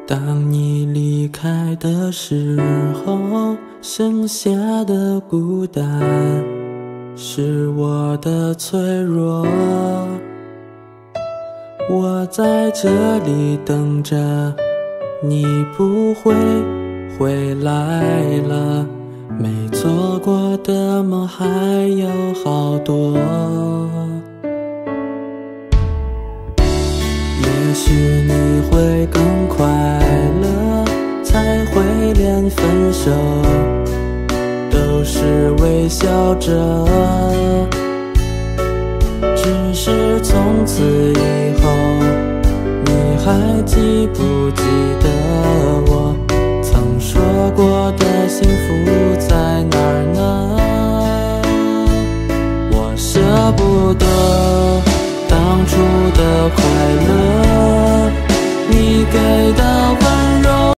当你离开的时候，剩下的孤单是我的脆弱。我在这里等着，你不会回来了。没做过的梦还有好多。也许你会更快乐，才会连分手都是微笑着。只是从此以后，你还记不记得我曾说过的幸福在哪儿呢？我舍不得当初的快乐，你给的